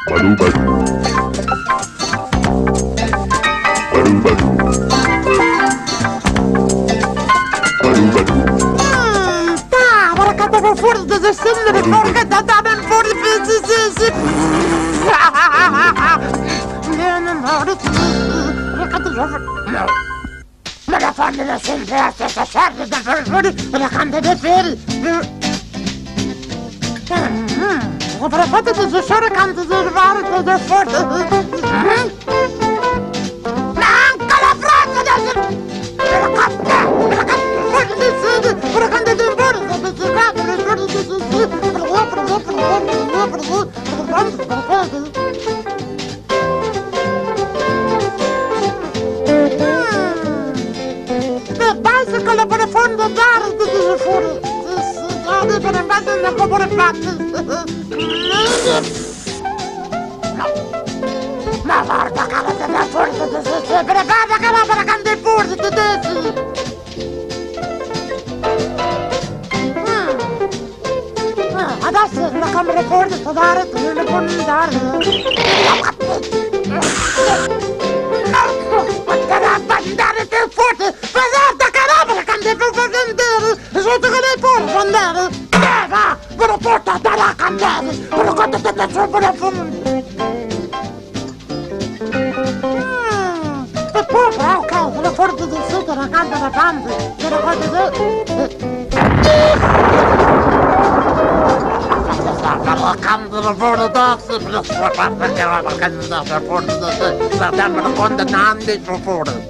Badu badu. Badu badu. Badu badu. Ora que eu fuori da stelle, porca da ben fuori ma la fanno da sempre la stessa sorte da fuori la canta dei fili. Per la fatta di Gesù canta del varco da fuori. Ma anche la frase della canta fuori di sede, per la canta del varco da basta con la profonda dare di fuori. Per il basta da popolo fatto. Ma guarda che la da fuori per basta che la canta fuori tedeschi. Adesso la camera fuori sta dare, tu non puoi andare. Andare più forte, pesata caramba, la candela per andare, sotto che lei può andare. Va, ve lo porta dalla candela, ve lo conto da sopra la fonte. E poi, ok, ve lo porto di sotto la candela tante, ve lo conto la candela fuori da sé, per la sua parte che la candela fuori da sé, la damano condannando fuori.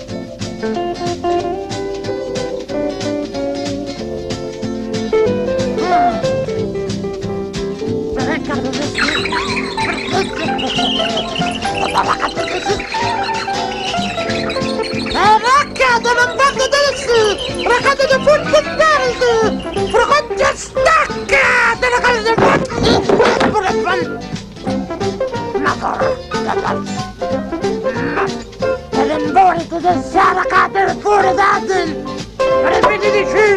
Raccato non vado adesso! Raccato da punto verde! Fragoggia stacca! Della casa del verde! Ma guarda! E l'imborito del saracate fuori da te! Ripeti di